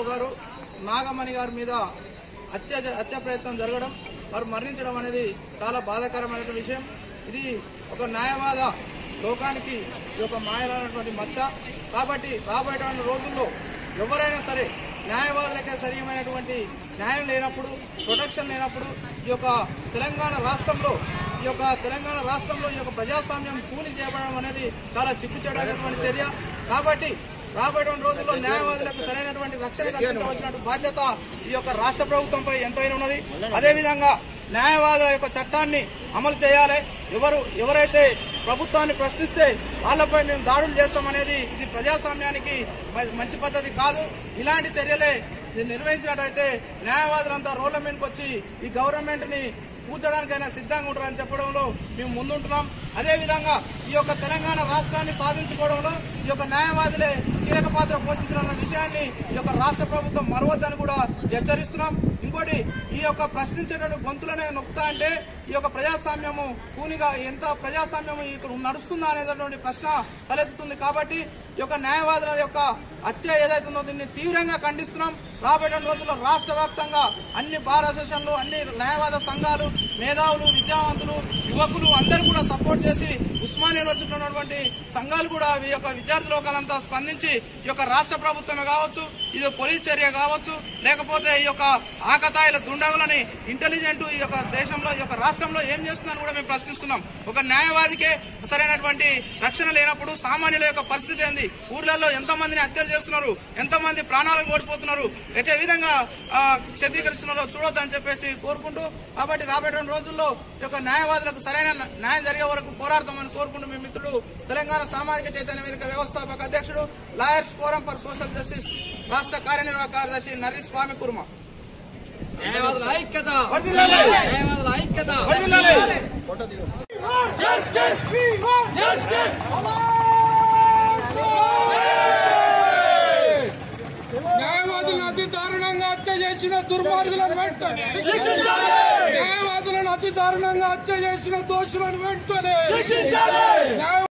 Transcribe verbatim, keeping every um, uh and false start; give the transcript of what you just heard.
రావు గారు నాగమణి గారి మీద హత్య హత్య ప్రయత్నం జరగడం, వారు మరణించడం అనేది చాలా బాధాకరమైన విషయం. ఇది ఒక న్యాయవాద లోకానికి ఇది ఒక మాయమైనటువంటి మచ్చ. కాబట్టి రాబోయేటువంటి రోజుల్లో ఎవరైనా సరే న్యాయవాదులకే సరైనటువంటి న్యాయం లేనప్పుడు, ప్రొటెక్షన్ లేనప్పుడు ఈ యొక్క తెలంగాణ రాష్ట్రంలో ఈ యొక్క తెలంగాణ రాష్ట్రంలో ఈ యొక్క ప్రజాస్వామ్యం కూని చేయబడడం అనేది చాలా సిగ్గుచేటటువంటి చర్య. కాబట్టి రాబోయేటువంటి రోజుల్లో న్యాయవాదులకు సరైనటువంటి రక్షణ కల్పించవలసిన బాధ్యత ఈ యొక్క రాష్ట్ర ప్రభుత్వంపై ఎంతైనా ఉన్నది. అదేవిధంగా న్యాయవాదుల యొక్క చట్టాన్ని అమలు చేయాలి. ఎవరు ఎవరైతే ప్రభుత్వాన్ని ప్రశ్నిస్తే వాళ్ళపై మేము దాడులు చేస్తామనేది ఇది ప్రజాస్వామ్యానికి మంచి పద్ధతి కాదు. ఇలాంటి చర్యలే నిర్వహించినట్టయితే న్యాయవాదులంతా రోడ్ల మీదకి వచ్చి ఈ గవర్నమెంట్ ని కూర్చోడానికైనా సిద్ధంగా ఉంటారని చెప్పడంలో మేము ముందుంటున్నాం. అదేవిధంగా ఈ యొక్క తెలంగాణ రాష్ట్రాన్ని సాధించుకోవడంలో ఈ యొక్క న్యాయవాదులే కీలక పాత్ర పోషించాలన్న విషయాన్ని ఈ యొక్క రాష్ట్ర ప్రభుత్వం మరవద్దని కూడా హెచ్చరిస్తున్నాం. ఇంకోటి, ఈ యొక్క ప్రశ్నించేటువంటి గొంతులనే నొక్కుతా అంటే ఈ యొక్క ప్రజాస్వామ్యము కూనిగా ఎంత ప్రజాస్వామ్యము ఇక్కడ నడుస్తుందా అనేటటువంటి ప్రశ్న తలెత్తుతుంది. కాబట్టి ఈ యొక్క న్యాయవాదుల యొక్క హత్య ఏదైతుందో దీన్ని తీవ్రంగా ఖండిస్తున్నాం. రాబోయే రోజుల్లో రాష్ట్ర వ్యాప్తంగా అన్ని బార్ అసోసియేషన్లు, అన్ని న్యాయవాద సంఘాలు, మేధావులు, విద్యావంతులు, యువకులు అందరూ కూడా సపోర్ట్ చేసి ఉస్మానియా యూనివర్సిటీలో ఉన్నటువంటి సంఘాలు కూడా ఈ యొక్క విద్యార్థి లోకాలంతా స్పందించి ఈ యొక్క రాష్ట్ర ప్రభుత్వమే కావచ్చు, ఇది పోలీస్ చర్య కావచ్చు, లేకపోతే ఈ యొక్క ఆకతాయిల దుండగులని ఇంటెలిజెంట్ ఈ యొక్క దేశంలో ఈ యొక్క రాష్ట్రంలో ఏం చేస్తుందని కూడా మేము ప్రశ్నిస్తున్నాం. ఒక న్యాయవాదికే సరైనటువంటి రక్షణ లేనప్పుడు సామాన్యుల యొక్క పరిస్థితి ఏంది? ఊర్లలో ఎంతో మందిని హత్యలు చేస్తున్నారు, ఎంతో మంది ప్రాణాలను కోల్పోతున్నారు, ఎటే విధంగా క్షత్రీకరిస్తున్నారో చూడొద్దని చెప్పేసి కోరుకుంటూ, కాబట్టి రాబోయే రోజుల్లో ఈ యొక్క న్యాయవాదులకు సరైన న్యాయం జరిగే వరకు పోరాడతామని కోరుకుంటూ మీ మిత్రుడు తెలంగాణ సామాజిక చైతన్య వేదిక వ్యవస్థాపక అధ్యక్షుడు lawyers forum for social justice రాష్ట్ర కార్యనిర్వాహక కార్యదర్శి నర్రి స్వామి కుర్మ. న్యాయవాదుల ఐక్యత, వర్ధిల్లాలి! న్యాయవాదుల ఐక్యత, వర్ధిల్లాలి! న్యాయవాదులను అతి దారుణంగా హత్య చేసిన దుర్మార్గులను వెంటనే న్యాయవాదులను అతి దారుణంగా హత్య చేసిన దోషులను వెంటనే